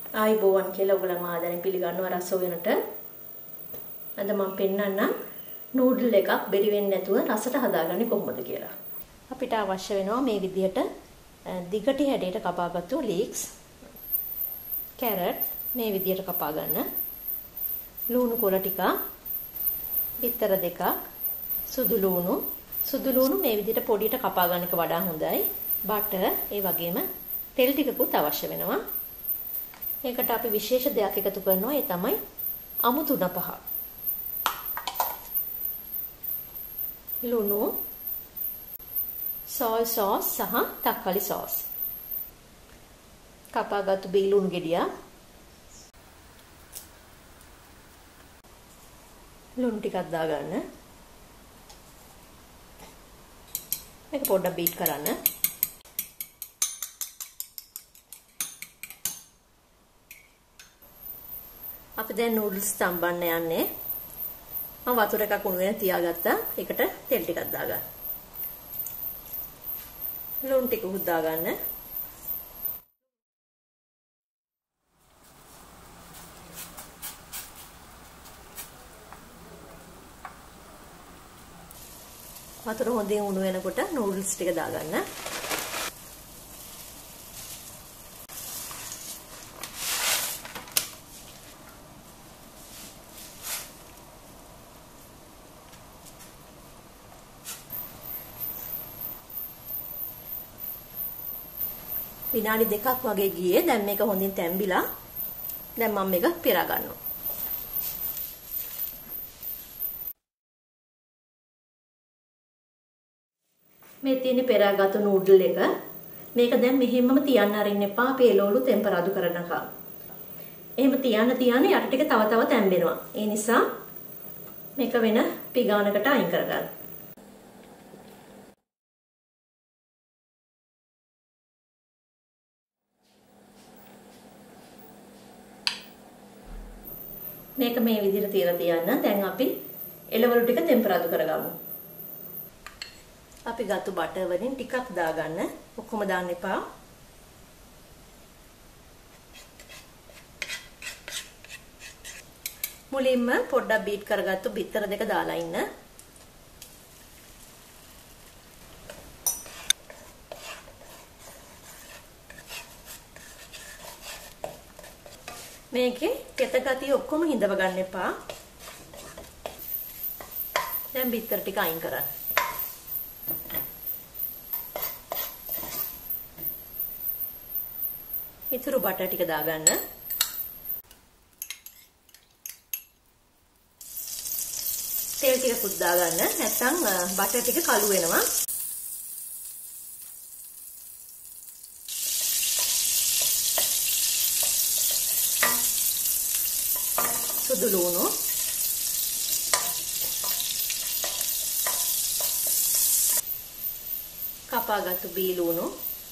ආයිබෝවන් කියලා ඔයගොල්ලෝ ආදරෙන් පිළිගන්නවා රස වෙනට. අද මම පෙන්නන්නම් නූඩල් එකක් බෙරි වෙන්නේ නැතුව රසට හදාගන්නේ කොහොමද කියලා. අපිට අවශ්‍ය වෙනවා මේ විදිහට දිගටි හැඩයට කපාගත්තු ලීක්ස්, කැරට් මේ විදිහට කපා ගන්න. ලුණු කොළ ටික, බිත්තර දෙකක්, සුදු ලුණු මේ විදිහට පොඩියට කපා ගන්න එක වඩා හොඳයි. බටර් ඒ වගේම තෙල් ටිකකුත් අවශ්‍ය වෙනවා. මේකට අපි විශේෂ දෙයක් එකතු කරනවා. ඒ තමයි අමු තුන පහ. ලුණු, සෝය සෝස් සහ තක්කාලි සෝස්. කපාගත්තු බී ලුණු ගෙඩිය. ලුණු ටිකක් දාගන්න. මේක පොඩ්ඩක් බීට් කරන්න. අපි දැන් නූඩල්ස් තම්බන්න යන්නේ. මම වතුර එකක් උණු වෙන තියාගත්තා. ඒකට තෙල් ටිකක් දාගන්න. ලුණු ටික උත් දාගන්න. වතුර හොඳින් උණු වෙනකොට නූඩල්ස් ටික දාගන්න. විනාඩි දෙකක් වගේ ගියේ. දැන් මේක හොඳින් තැම්බිලා. දැන් මම මේක පෙරා ගන්නවා. මේ තියෙන පෙරාගත්තු නූඩල් එක. මේක දැන් මෙහෙමම තියන්න අරින්න එපා. අපි එළවලු ටෙම්පරාදු කරනකම්. එහෙම තියන්න යට ටික තව තව තැම්බෙනවා. ඒ නිසා මේක වෙන පිගානකට අයින් කරගන්න. මේක මේ විදිහට තියලා තියන්න. දැන් අපි එළවලු ටික ටෙම්පරාදු කරගමු. අපි ගත්තු බටර් වලින් ටිකක් දාගන්න. ඔක්කොම දාන්න එපා. මුලින්ම පොඩ්ඩක් බීට් කරගත්තු බිත්තර දෙක දාලා ඉන්න. මේකේ කෙත ගතිය ඔක්කොම හිඳව ගන්න එපා. දැන් බිත්තර ටික අයින් කරන්න. ඉතුරු බටර් ටික දාගන්න. තෙල් ටිකකුත් දාගන්න. නැත්නම් බටර් ටික කළු වෙනවා. සුදු ලුණු, කපාගත්තු බී ලුණු,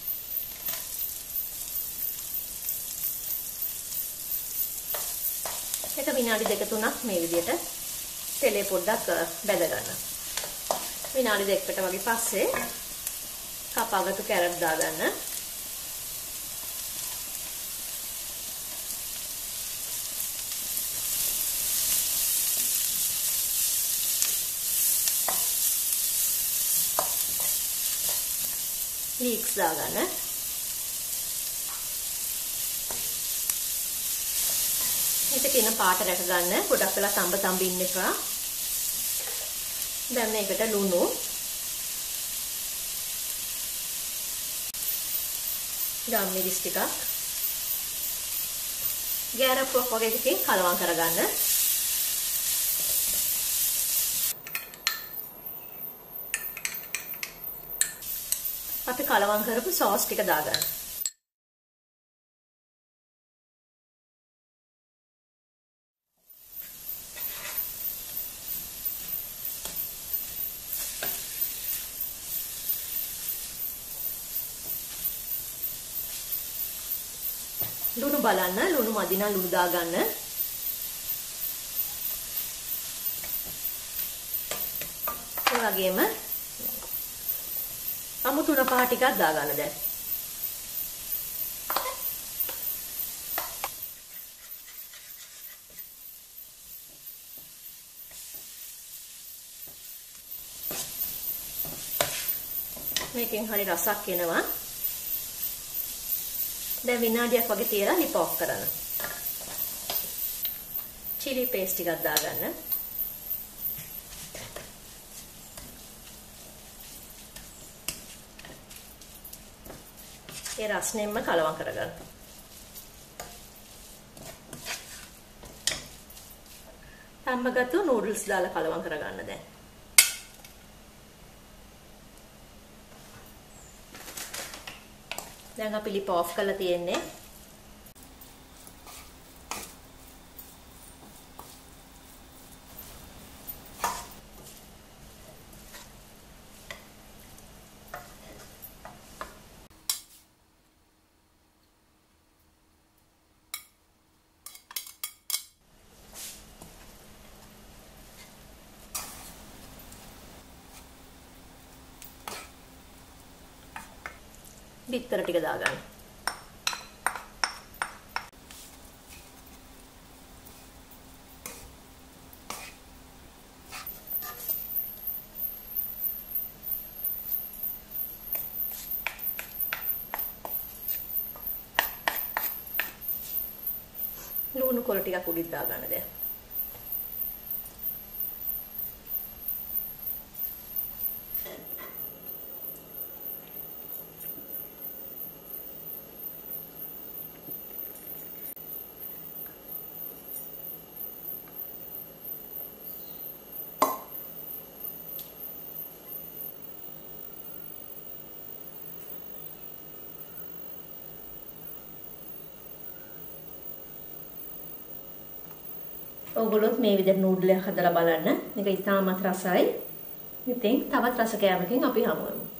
එක විනාඩි 2-3ක් මේ විදිහට තෙලේ පොඩ්ඩක් බැද ගන්න. විනාඩි 2කට වගේ පස්සේ කපාගත්තු කැරට් දාගන්න. ලීක්ස් දාගන්න. මේක තියෙන පාට රැක ගන්න. ගොඩක් වෙලා තඹ ඉන්න එපා. දැන් මේකට ලුණු, ගම් මිරිස් ටිකක්, ගෑරප්පුවක් වගේ එකකින් කලවම් කරගන්න. අපි කලවම් කරපු සෝස් ටික දාගන්න. ලුණු බලන්න. ලුණු මදි නම් ලුණු දාගන්න. ඒ වගේම අමු තුන පහ ටිකක් දාගන්න දැන්. මේකෙන් හරි රසක් එනවා. දැන් විනාඩියක් වගේ තියලා ලිප් ඔෆ් කරන්න. chili paste ටිකක් දාගන්න. ඒ රසනෙන්ම කලවම් කරගන්න. තම්බගත්තු නූඩල්ස් දාලා කලවම් කරගන්න දැන්. දැන් අපි ලිප් ඔෆ් කරලා තියෙන්නේ. බිත්තර ටික දාගන්න. ලුණු කොළ ටිකක් උඩින් දාගන්න දැන්. ඔයගොල්ලොත් මේ විදිහට නූඩල් එකක් හදලා බලන්න. මේක ඉතාමත් රසයි. ඉතින් තවත් රස කෑමකින් අපි හමු වෙමු.